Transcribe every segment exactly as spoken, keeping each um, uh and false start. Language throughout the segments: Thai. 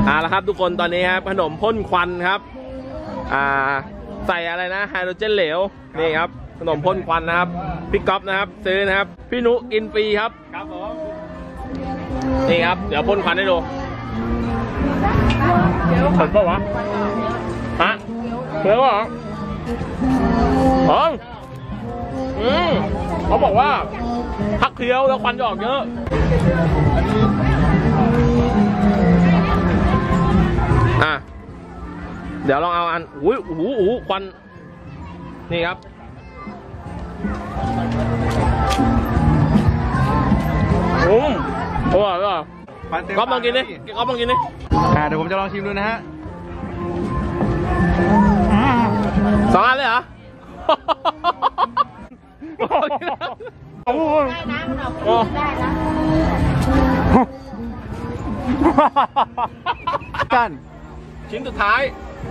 อ่าแล้วครับทุกคนตอนนี้ครับขนมพ่นควันครับอ่าใส่อะไรนะไฮโดรเจนเหลวนี่ครับขนมพ่นควันนะครับพี่ก๊อฟนะครับซื้อนะครับพี่นุกินฟรีครับครับผมนี่ครับเดี๋ยวพ่นควันให้ดูเห็นปะวะฮะเห็นปะอ๋ออืมเขาบอกว่าพักเคี้ยวแล้วควันจะออกเยอะอ่ะเดี๋ยวลองเอาอันอุ้ยโอ้โหโอ้โหควันนี่ครับอืมอร่อยอร่อยก๊อฟลองกินดิก๊อฟลองกินดิอ่าเดี๋ยวผมจะลองชิมดูนะฮะสองอันเลยเหรอได้นะเราได้นะกันชิ้นสุดท้าย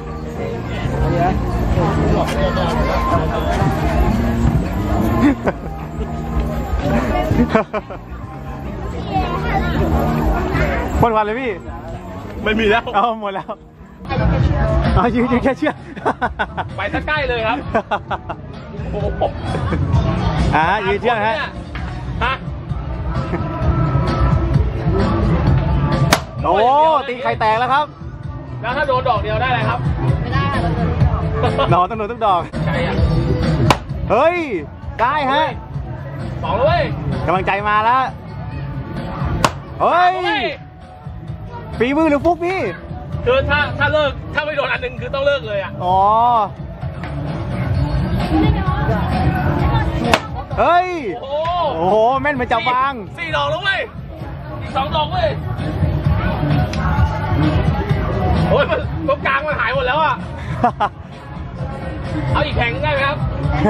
พ่นควันเลยพี่ไม่มีแล้วเอาหมดแล้วเอายืนยืนแค่เชือกไปสักใกล้เลยครับอ่ายืนเชือกฮะฮะโอ้ตีไข่แตกแล้วครับแล้วถ้าโดนดอกเดียวได้อะไรครับไม่ได้ค่ะดอกต้องโดนทุกดอกใช่อ่ะเฮ้ยได้ฮะสองเลยกำลังใจมาแล้วเฮ้ยฝีมือหรือฟุกพี่คือถ้าถ้าเลิกถ้าไม่โดนอันหนึ่งคือต้องเลิกเลยอ่ะอ๋อเฮ้ยโอ้โหแม่นเหมือนจับวางสี่ดอกแล้วเว้ยอีกสองดอกเว้ยโอ้ยมันตรงกลางมันหายหมดแล้วอ่ะเอาอีกแผงได้ไหมครับ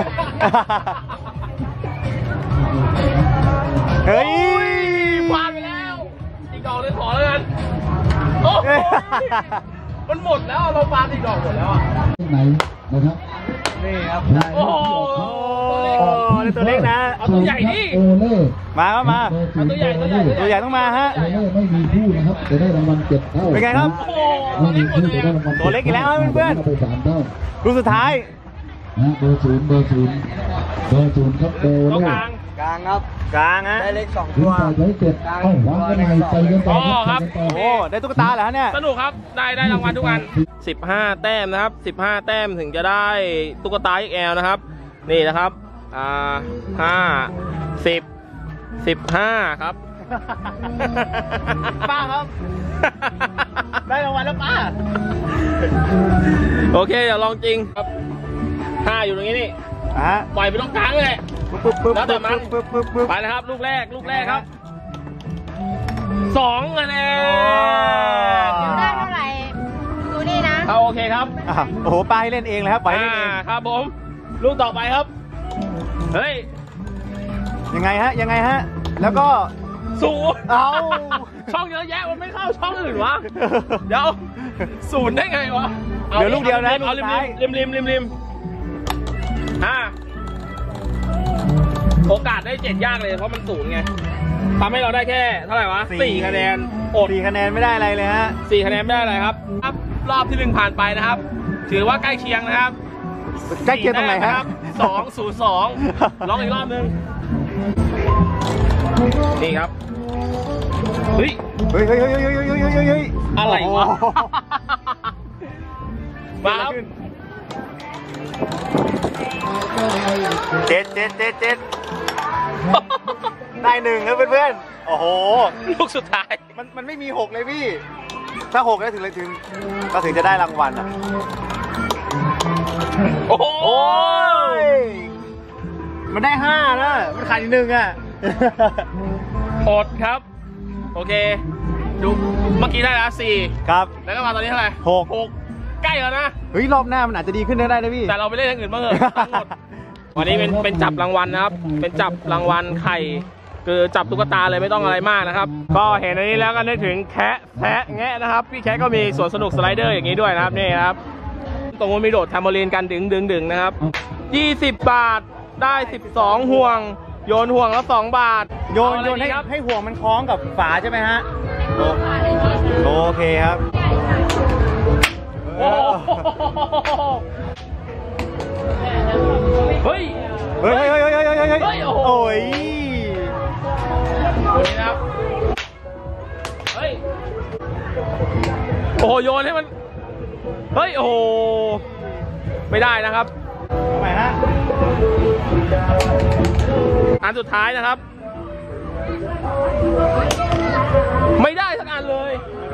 เฮ้ยพลาดไปแล้วอีกดอกเลยขอแล้วกันโอ้มันหมดแล้วเราปาอีกดอกหมดแล้วอ่ะไหนนะครับนี่ครับโอ้โหตัวเล็กนะเอาตัวใหญ่ดิมาครับมาตัวใหญ่ตัวใหญ่ตัวใหญ่ต้องมาฮะไม่มีคู่นะครับจะได้รางวัลเจ็ดเท่าเป็นไงครับไม่มีคู่จะได้รางวัลตัวเล็กอีกแล้วเพื่อนๆไปสามเท่าลูกสุดท้ายนะเบอร์ศูนย์เบอร์ศูนย์เบอร์ศูนย์ครับเบอร์เลขกลางครับกลางฮะได้เลขสองตัวใช้เจ็ดเอ้าวางกันใหม่ไปกันต่อครับโอ้ได้ตุ๊กตาเหรอเนี่ยสนุกครับได้ได้รางวัลทุกอันสิบห้าแต้มนะครับสิบห้าแต้มถึงจะได้ตุ๊กตา เอ็กซ์ แอล นะครับนี่นะครับอ่าห้าสิบสิบห้าครับป้าครับได้รางวัลแล้วป้าโอเคเดี๋ยวลองจริงครับห้าอยู่ตรงนี้นี่ปล่อยไปตรงกลางเลยแล้วเดี๋ยวมันไปนะครับลูกแรกลูกแรกครับสองคะแนนได้เท่าไหร่ดูนี่นะเอาโอเคครับโอ้โหป้าให้เล่นเองเลยครับปล่อยเล่นเองครับผมลูกต่อไปครับเฮ้ยยังไงฮะยังไงฮะแล้วก็ศูนย์เอาช่องเยอะแยะมันไม่เข้าช่องอื่นวะเดี๋ยวศูนย์ได้ไงวะเดี๋ยวลูกเดียวนะเอาริมริมริมริมริมห้าโอกาสได้เจ็ดยากเลยเพราะมันศูนย์ไงทำให้เราได้แค่เท่าไหร่วะสี่คะแนนโอดสี่คะแนนไม่ได้อะไรเลยฮะสี่คะแนนไม่ได้อะไรครับรอบที่หนึ่งผ่านไปนะครับถือว่าใกล้เคียงนะครับใกล้เคียงตรงไหนครับสองศูนย์สองลองอีกรอบนึงนี่ครับเฮ้ยเฮ้ยเฮ้ยเฮ้ยเฮ้ยเฮ้ยเฮ้ยเฮ้ยอะไรวะมาครับเจ็ดเจ็ดเจ็ดเจ็ดได้หนึ่งครับเพื่อนๆโอ้โหลูกสุดท้ายมันมันไม่มีหกเลยพี่ถ้าหกแล้วถึงเลยถึงก็ถึงจะได้รางวัลอ่ะโอ้โหมันได้ห้านะมันขาดอีกหนึ่งอ่ะอดครับโอเคดูเมื่อกี้ได้แล้วสี่ครับแล้วก็มาตอนนี้เท่าไหร่หกหกใกล้แล้วนะเฮ้ยรอบหน้ามันอาจจะดีขึ้นได้นะพี่แต่เราไปเล่นอย่างอื่นบ้างเถอะทั้งหมดวันนี้เป็นเป็นจับรางวัลนะครับเป็นจับรางวัลไข่คือจับตุ๊กตาเลยไม่ต้องอะไรมากนะครับก็เห็นอันนี้แล้วก็นึกถึงแคะแทะแงะนะครับพี่แคะก็มีสวนสนุกสไลเดอร์อย่างนี้ด้วยนะครับนี่ครับตรงนู้นมีโดดแทมโบลีนกันดึงดึงดึงนะครับยี่สิบบาทได้สิบสองห่วงโยนห่วงละสองบาทโยนโยนให้ให้ห่วงมันคล้องกับฝาใช่ไหมฮะโอเคครับโอ้โหเฮ้ยเฮ้ยเฮ้ยเฮ้ยเฮ้ยเฮ้ยเฮ้ยเฮ้ยโอ้โหโอ้ยดูนี่นะครับ เฮ้ย โอ้โห โยนให้มัน เฮ้ย โอ้โห ไม่ได้นะครับทำไมฮะอันสุดท้ายนะครับ ไม่ได้สักอันเลยไม่